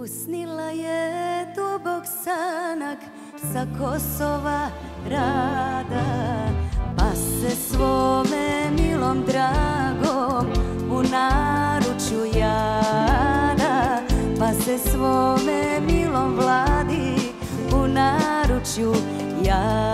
Usnila je dubok sanak sa Kosova rada, pa se svome milom dragom u naručju jada, pa se svome milom vladi u naručju jada.